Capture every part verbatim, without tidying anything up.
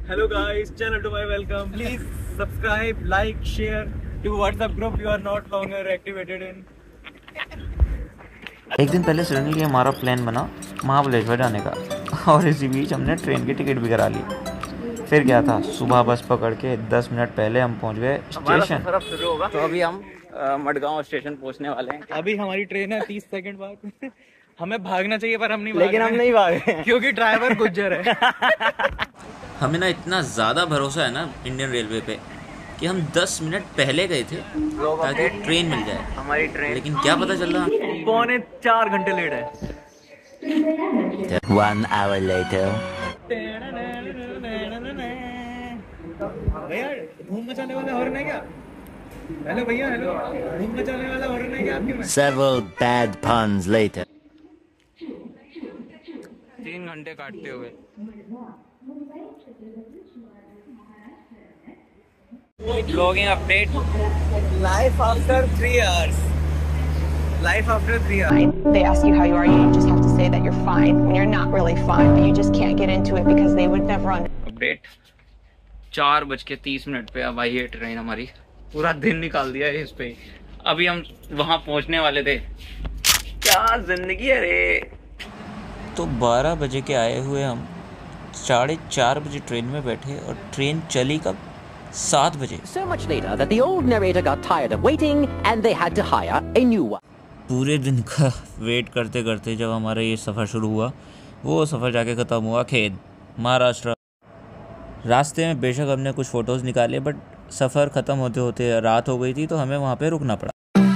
Hello guys, channel to my welcome. Please subscribe, like, share to WhatsApp group you are not longer activated in. एक दिन पहले suddenly हमारा plan बना महाबलेश्वर जाने का और इसी बीच हमने ट्रेन की टिकट भी करा ली। फिर क्या था, सुबह बस पकड़ के दस मिनट पहले हम पहुंच गए स्टेशन। सफर अब शुरू होगा तो अभी हम मडगांव स्टेशन पहुंचने वाले हैं। अभी हमारी ट्रेन है तीस सेकंड बाद। हमें भागना चाहिए पर हम नहीं भाग लेकिन हम नहीं भागे क्योंकि ड्राइवर गुज्जर है। हमें ना इतना ज़्यादा भरोसा है ना इंडियन रेलवे पे कि हम दस मिनट पहले गए थे ताकि ट्रेन मिल जाए हमारी ट्रेन, लेकिन क्या पता चल रहा पौने चार घंटे लेट है। One hour later. भैया धूम मचाने वाला हॉर्न है क्या? हेलो भैया, हेलो, धूम मचाने वाला हॉर्न है क्या आपके में? Several bad puns later. तीन घंटे काटते हुए blogging update. Life after three hours. Life after three hours. They ask you how you are, you just have to say that you're fine when you're not really fine, but you just can't get into it because they would never understand. Update चार बज के तीस minute पे अब आई है train हमारी। पूरा दिन निकाल दिया है इस पे। अभी हम वहां पहुंचने वाले थे। क्या जिंदगी है रे। तो बारह बजे के आए हुए हम साढ़े चार बजे ट्रेन में बैठे और ट्रेन चली कब? सात बजे। So much later that the old narrator got tired of waiting and they had to hire a new one. पूरे दिन का वेट करते करते जब हमारा ये सफ़र शुरू हुआ, वो सफ़र जाके ख़त्म हुआ खेद, महाराष्ट्र। रास्ते में बेशक हमने कुछ फ़ोटोज़ निकाले बट सफ़र ख़त्म होते होते रात हो गई थी तो हमें वहाँ पे रुकना पड़ा।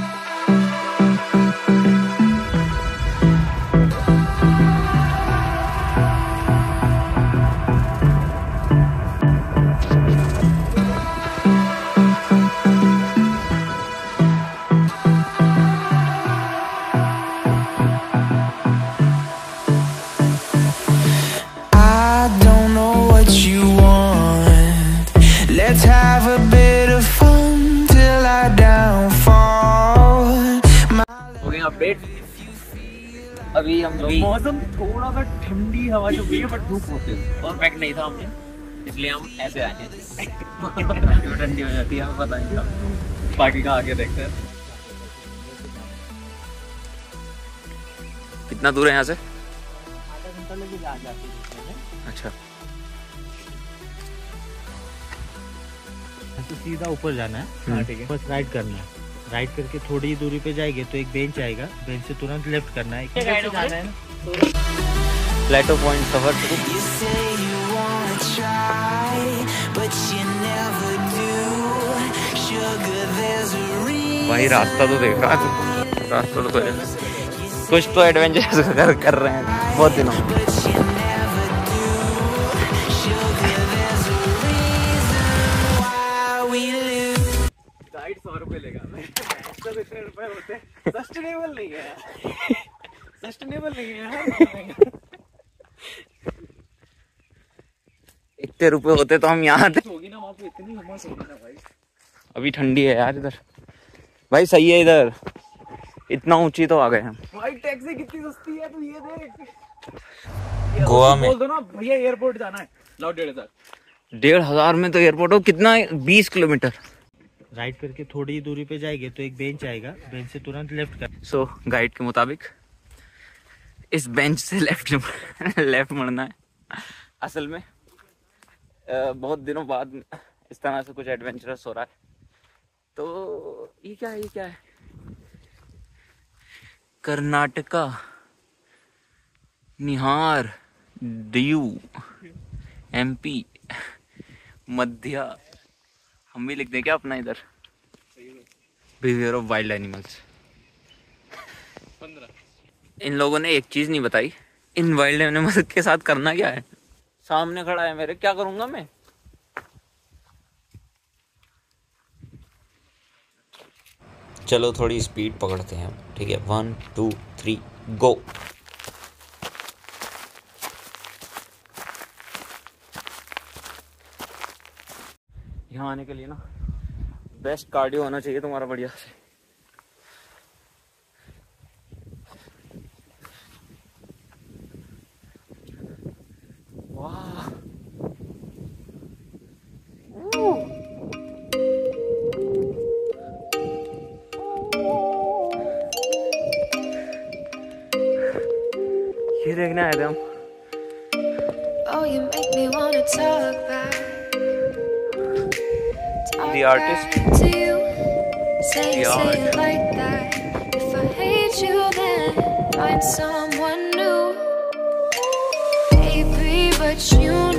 Let's have a bit of fun till I downfall. हो गए अपडेट। अभी हम भी मौसम थोड़ा सा ठंडी हवा चल रही है बट धूप होती है। परफेक्ट नहीं था हमने, इसलिए हम ऐसे आए हैं। क्यों ठंडी हो जाती है हमें पता नहीं था। बाकी का आगे देखते हैं। कितना दूर है यहाँ से? आधा घंटा लगे जा जाते हैं। अच्छा, तो सीधा ऊपर जाना है। हाँ ठीक है, बस राइट करना है। राइट करके थोड़ी ही दूरी पे जाएंगे तो एक बेंच आएगा, बेंच से तुरंत लेफ्ट करना है। जाना है प्लेटो पॉइंट सफर शुरू। You say you wanna try, but you never do. Sugar, there's a reason. भाई रास्ता तो देख रहा है, रास्ता तो है। कुछ तो एडवेंचर कर, कर रहे हैं बहुत दिनों में। But you never do. Sugar, there's a reason why we lose. Guide सौ रुपए लेगा। सब इतने रुपए होते सस्टेनेबल नहीं है। सस्टेनेबल नहीं है। इतने रुपए होते तो हम यहाँ थे। होगी ना वहाँ पे, इतनी हिम्मत होगी ना भाई। अभी ठंडी है यार इधर। भाई सही है इधर, इतना ऊंची तो आ गए हम। भाई टैक्सी कितनी सस्ती है तू ये देख। गोवा में बोल दो ना भैया एयरपोर्ट जाना है, लाओ डेढ़ हजार। डेढ़ हजार में तो एयरपोर्ट हो कितना? बीस किलोमीटर। राइट करके थोड़ी ही दूरी पे जाएंगे तो एक बेंच आएगा, बेंच से तुरंत लेफ्ट कर। सो so, गाइड के मुताबिक इस बेंच से लेफ्ट लेफ्ट मुड़ना है। असल में आ, बहुत दिनों बाद इस तरह से कुछ एडवेंचरस हो रहा है। तो ये क्या है, ये क्या है? कर्नाटका निहार दीव एमपी मध्य। हम भी लिख दें क्या अपना इधर? Behaviour of wild animals. इन लोगों ने एक चीज नहीं बताई, इन वाइल्ड एनिमल्स के साथ करना क्या है। सामने खड़ा है मेरे, क्या करूंगा मैं? चलो थोड़ी स्पीड पकड़ते हैं, ठीक है? One two three go. यहाँ आने के लिए ना बेस्ट कार्डियो होना चाहिए तुम्हारा बढ़िया से। वाह ये देखने आए थे हम। Oh, you make me wanna talk back. Talk The artist. back to you. Say, The say art. it like that. If I hate you, then find someone new. Baby, but you